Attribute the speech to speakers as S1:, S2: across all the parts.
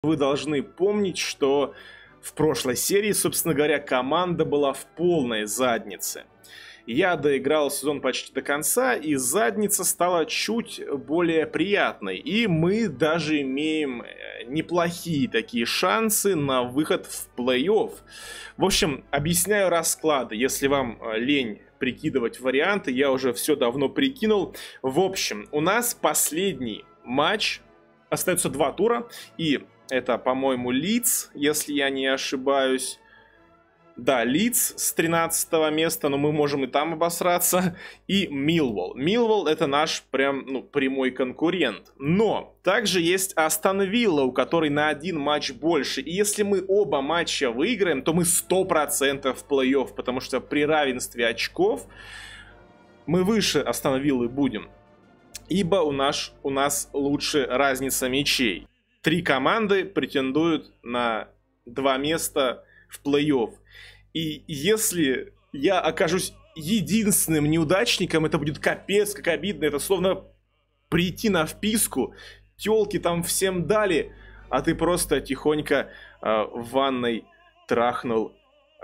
S1: Вы должны помнить, что в прошлой серии, собственно говоря, команда была в полной заднице. Я доиграл сезон почти до конца, и задница стала чуть более приятной. И мы даже имеем неплохие такие шансы на выход в плей-офф. В общем, объясняю расклады. Если вам лень прикидывать варианты, я уже все давно прикинул. В общем, у нас последний матч. Остается 2 тура. И это, по-моему, Лидс, если я не ошибаюсь. Да, Лидс с 13 места, но мы можем и там обосраться. И Миллвол. Миллвол это наш прям, прямой конкурент. Но также есть Астон Вилла, у которой на 1 матч больше. И если мы оба матча выиграем, то мы 100% в плей-офф. Потому что при равенстве очков мы выше Астон Виллы будем. Ибо у нас лучше разница мячей. 3 команды претендуют на 2 места в плей-офф. И если я окажусь единственным неудачником, это будет капец как обидно. Это словно прийти на вписку, тёлки там всем дали, а ты просто тихонько в ванной трахнул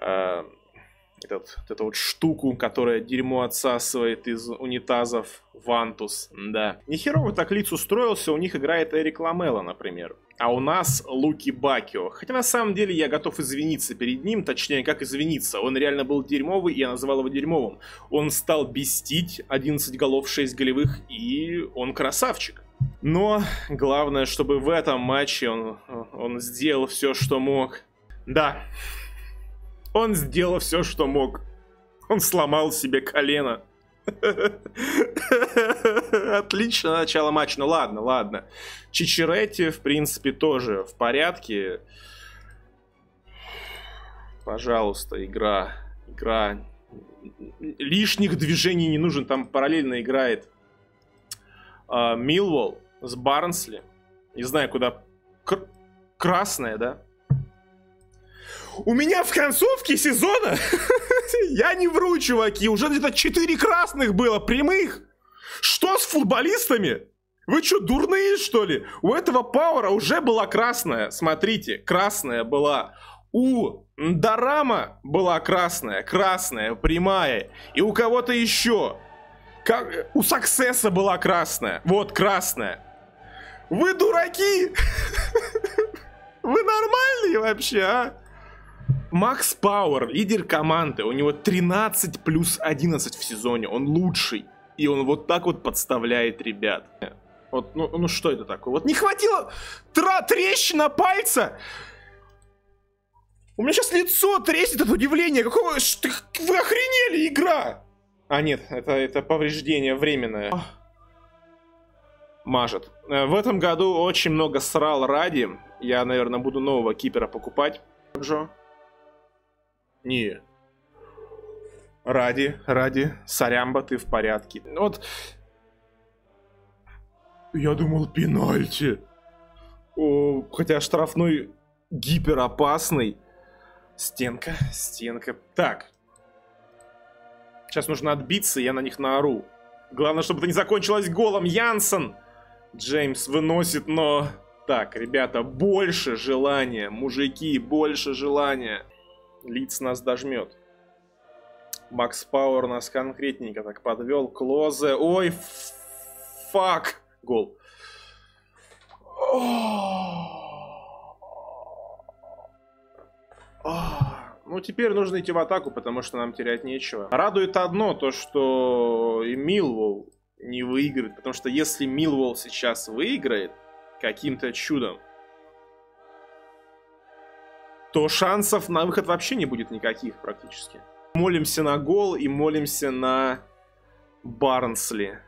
S1: эту вот штуку, которая дерьмо отсасывает из унитазов, вантус, да. Нехерово так Лидс устроился, у них играет Эрик Ламела, например. А у нас Луки Бакио. Хотя на самом деле я готов извиниться перед ним, точнее как извиниться. Он реально был дерьмовый, и я называл его дерьмовым. Он стал бестить 11 голов, 6 голевых, и он красавчик. Но главное, чтобы в этом матче он сделал все, что мог. Да. Он сделал все, что мог. Он сломал себе колено. Отличное начало матча. Ну ладно. Чичеретти, в принципе, тоже в порядке. Пожалуйста, игра. Лишних движений не нужен. Там параллельно играет Миллвол с Барнсли. Не знаю, куда. Красная, да? У меня в концовке сезона, я не вру, чуваки, уже где-то 4 красных было, прямых. Что с футболистами? Вы что, дурные, что ли? У этого Пауэра уже была красная, смотрите, красная была. У Дарама была красная, прямая. И у кого-то еще. У Саксесса была красная, вот красная. Вы дураки? Вы нормальные вообще, а? Макс Пауэр, лидер команды, у него 13 плюс 11 в сезоне, он лучший. И он вот так вот подставляет ребят. Вот, ну что это такое? Вот не хватило трещина пальца. У меня сейчас лицо треснет от удивления. Какого... Вы охренели, игра? А нет, это повреждение временное. Мажет. В этом году очень много срал ради. Я, наверное, буду нового кипера покупать. Джо. Не. Ради. Сарямба, ты в порядке. Вот. Я думал, пенальти. Хотя штрафной гиперопасный. Стенка. Так. Сейчас нужно отбиться, я на них наору. Главное, чтобы это не закончилось голом. Янсен. Джеймс выносит, но... Так, ребята, больше желания. Мужики, больше желания. Лидс нас дожмет. Макс Пауэр нас конкретненько так подвел. Клозе. Ой, фак. Гол. Ну, теперь нужно идти в атаку, потому что нам терять нечего. Радует одно, то что и Миллвол не выиграет. Потому что если Миллвол сейчас выиграет каким-то чудом, то шансов на выход вообще не будет никаких практически. Молимся на гол и молимся на Барнсли.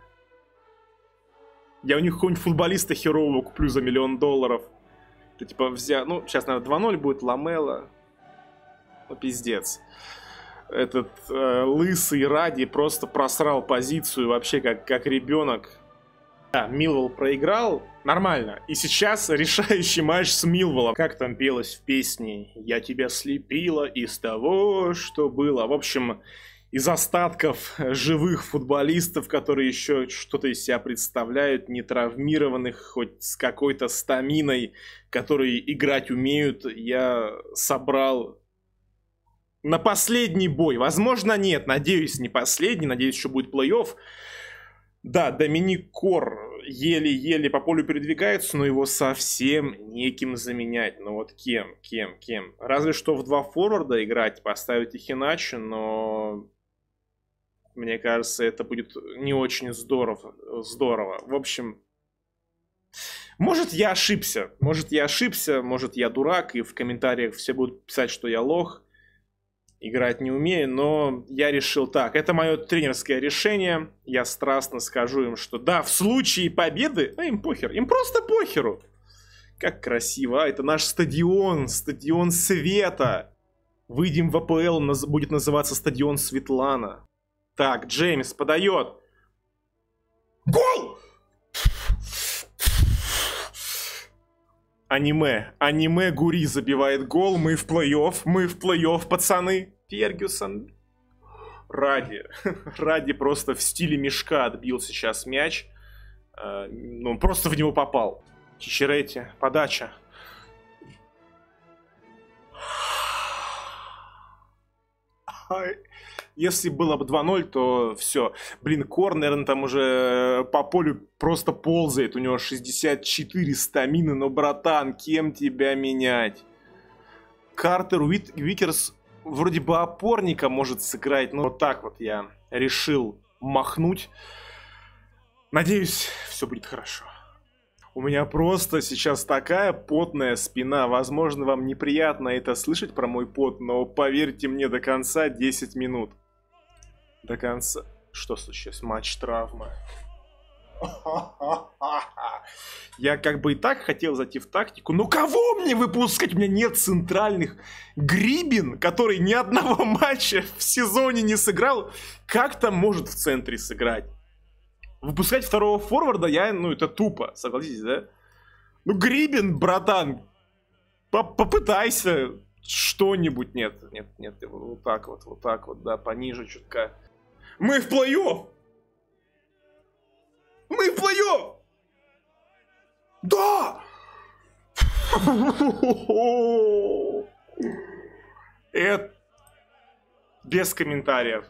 S1: Я у них какого-нибудь футболиста херового куплю за $1 000 000. Это типа взять... Ну, сейчас, наверное, 2-0 будет Ламела. Ну, пиздец. Этот лысый Ради просто просрал позицию вообще как ребенок. Да, Миллвол проиграл. Нормально. И сейчас решающий матч с Миллволом. Как там пелось в песне? Я тебя слепила из того, что было. В общем, из остатков живых футболистов, которые еще что-то из себя представляют, не травмированных, хоть с какой-то стаминой, которые играть умеют, я собрал на последний бой. Возможно, нет, надеюсь, не последний, надеюсь, еще будет плей-офф. Да, Доминик Кор еле-еле по полю передвигается, но его совсем неким заменять. Ну вот кем? Разве что в два форварда играть, поставить их иначе, но мне кажется, это будет не очень здорово. В общем, может я ошибся, может я дурак, и в комментариях все будут писать, что я лох. Играть не умею, но я решил так. Это мое тренерское решение. Я страстно скажу им, что да, в случае победы, им похер, им просто похеру. Как красиво, это наш стадион света. Выйдем в АПЛ, будет называться стадион Светлана. Так, Джеймс подает. Гол! Аниме Гури забивает гол, мы в плей-офф, пацаны. Фергюсон ради просто в стиле мешка отбил сейчас мяч. Он просто в него попал. Чичеретти, подача. Если было бы 2-0, то все. Блин, Кор, наверное, там уже по полю просто ползает. У него 64 стамины. Но, братан, кем тебя менять? Картер Уикерс вроде бы опорника может сыграть. Но вот так вот я решил махнуть. Надеюсь, все будет хорошо. У меня просто сейчас такая потная спина. Возможно, вам неприятно это слышать про мой пот, но поверьте мне, до конца 10 минут. До конца. Что случилось? Матч травма. Я как бы и так хотел зайти в тактику, но кого мне выпускать? У меня нет центральных. Грибин, который ни одного матча в сезоне не сыграл, как там может в центре сыграть? Выпускать второго форварда это тупо, согласитесь, да? Грибин, братан, попытайся что-нибудь. Нет, вот так вот, да, пониже чутка. Мы в плей-офф! Да! Это без комментариев.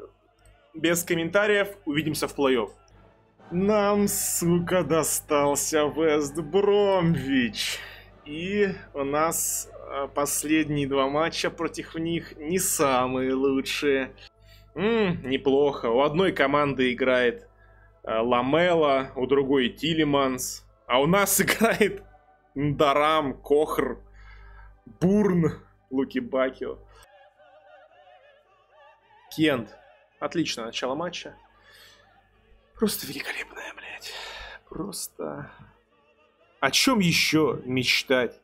S1: Увидимся в плей-офф. Нам, сука, достался Вест Бромвич. И у нас последние два матча против них не самые лучшие. Неплохо. У одной команды играет Ламела, у другой Тилеманс. А у нас играет Ндарам, Кохр, Бурн, Луки Бакио. Кент. Отличное начало матча. Просто великолепное, блядь. Просто... О чем еще мечтать?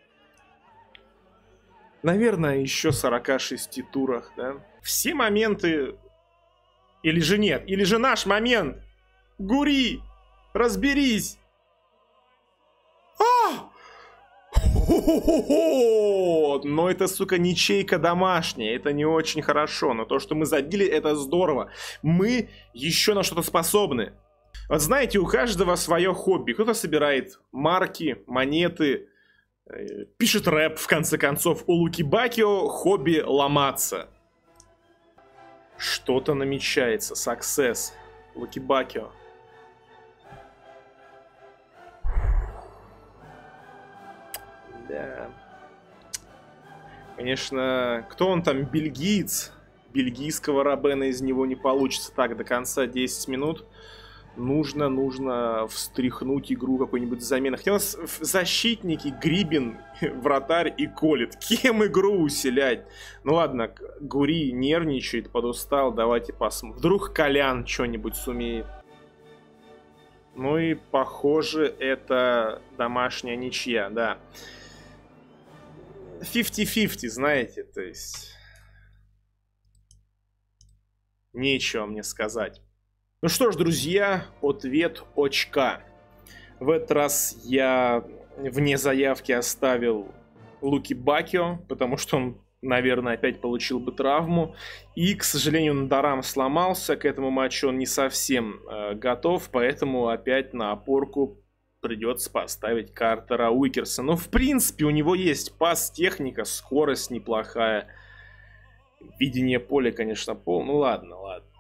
S1: Наверное, еще 46 турах, да? Все моменты... Или же нет? Или же наш момент? Гури! Разберись! Но это, сука, ничейка домашняя. Это не очень хорошо. Но то, что мы забили, это здорово. Мы еще на что-то способны. Вот знаете, у каждого свое хобби. Кто-то собирает марки, монеты, пишет рэп, в конце концов. У Луки Бакио хобби ломаться. Что-то намечается. Success. Луки Бакио. Да. Конечно, кто он там, бельгиец? Бельгийского Робена из него не получится. Так, до конца 10 минут. Нужно встряхнуть игру какой-нибудь замены. Хотя у нас защитники, Грибин, вратарь и Колет. Кем игру усилять? Ну ладно, Гури нервничает, подустал. Давайте посмотрим. Вдруг Колян что-нибудь сумеет. Ну и похоже, это домашняя ничья, да. 50-50, знаете, то есть... Нечего мне сказать. Ну что ж, друзья, ответ очка. В этот раз я вне заявки оставил Луки Бакио, потому что он наверное, опять получил бы травму. И, к сожалению, Надарам сломался. К этому матчу он не совсем готов, поэтому опять на опорку придется поставить Картера Уикерса. Но, в принципе, у него есть пас, техника, скорость неплохая. Видение поля, конечно, Ну ладно.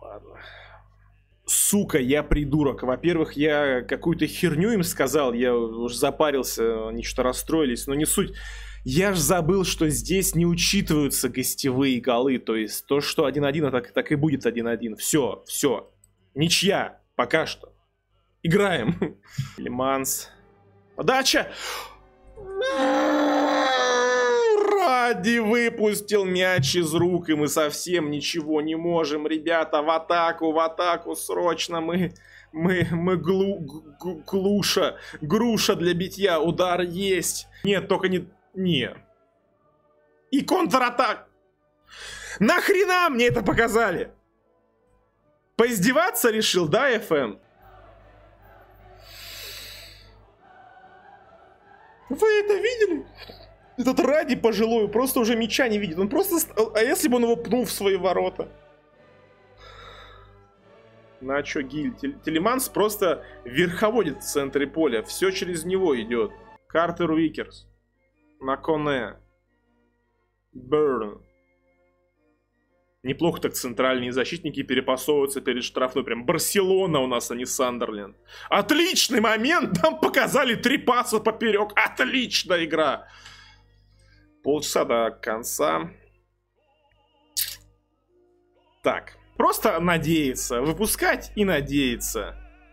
S1: Сука, я придурок. Во-первых, я какую-то херню им сказал. Я уж запарился, они что-то расстроились. Но не суть. Я ж забыл, что здесь не учитываются гостевые голы. То есть то, что 1-1, так и будет 1-1. Все. Ничья. Пока что. Играем. Лиманс. Подача. Ради выпустил мяч из рук, и мы совсем ничего не можем. Ребята, в атаку, срочно. Мы груша для битья. Удар есть. Нет, только не... Не. И контратак. Нахрена мне это показали? Поиздеваться решил, да, FM? Вы это видели? Этот Ради пожилой просто уже мяча не видит. Он просто... А если бы он его пнул в свои ворота? На чё, Гиль? Телеманс просто верховодит в центре поля. Все через него идет. Картер Уикерс. Наконе. Берн. Неплохо так центральные защитники перепасовываются перед штрафной. Прям Барселона у нас, а не Сандерленд. Отличный момент! Нам показали 3 паса поперек. Отличная игра! Полчаса до конца. Так. Просто надеяться. Выпускать и надеяться.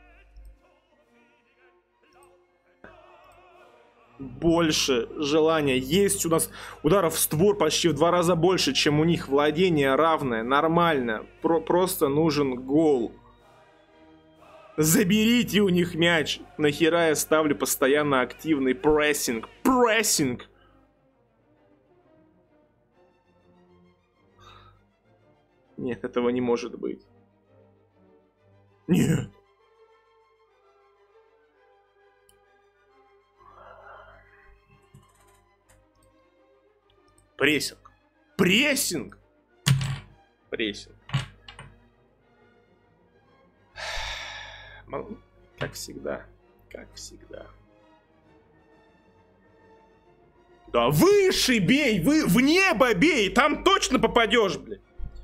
S1: Больше желания. Есть у нас ударов в створ почти в 2 раза больше, чем у них. Владение равное, нормально. Просто нужен гол. Заберите у них мяч. Нахера я ставлю постоянно активный прессинг. Прессинг. Нет, этого не может быть. Нет. Прессинг. Прессинг. Прессинг. Как всегда. Как всегда. Да выше бей! В небо бей! Там точно попадешь, блядь.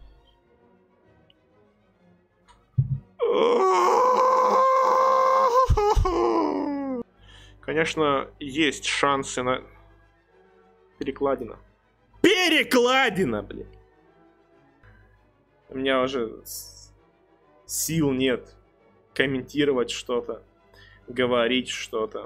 S1: Конечно, есть шансы на перекладина. Перекладина, блин. У меня уже сил нет комментировать что-то, говорить что-то.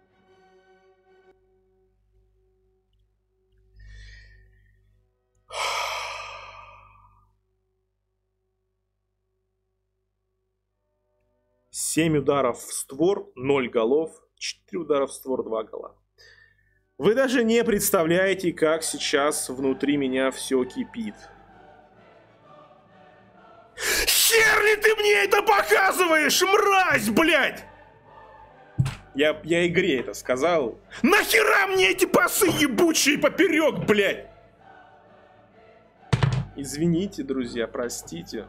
S1: Семь ударов в створ, 0 голов, 4 удара в створ, 2 гола. Вы даже не представляете, как сейчас внутри меня все кипит. Хер ли ты мне это показываешь, мразь, блядь! Я игре это сказал. Нахера мне эти пасы ебучие поперек, блядь? Извините, друзья, простите.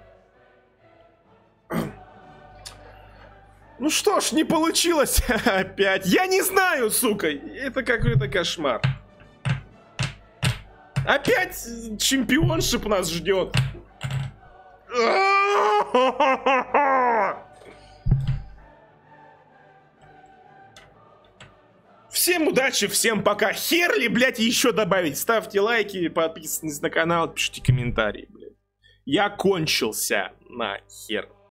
S1: Ну что ж, не получилось опять. Я не знаю, сука. Это какой-то кошмар. Опять чемпионшип нас ждет. Всем удачи, всем пока. Хер ли, блядь, еще добавить? Ставьте лайки, подписывайтесь на канал, пишите комментарии, блядь. Я кончился на хер.